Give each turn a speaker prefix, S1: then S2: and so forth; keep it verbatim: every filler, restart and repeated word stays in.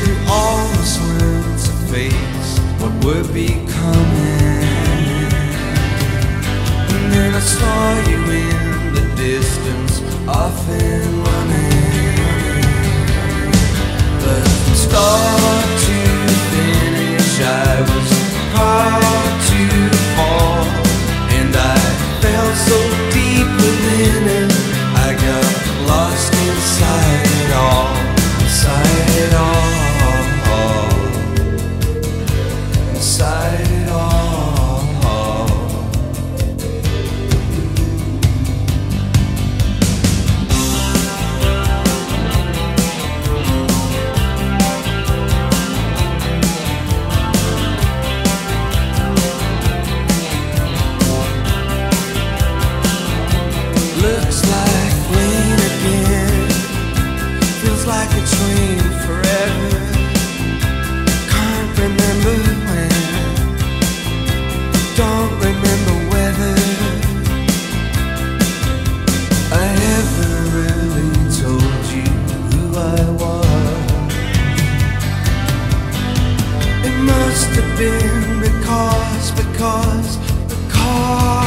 S1: we almost learned to face what we're becoming. And then I saw you in the distance, off and running. But from start to finish, I was hard to fall, and I felt so deep within it, I got lost inside it all, inside it all, inside it all. Looks like rain again, feels like a dream forever. Can't remember when, don't remember whether I ever really told you who I was. It must have been because, because, because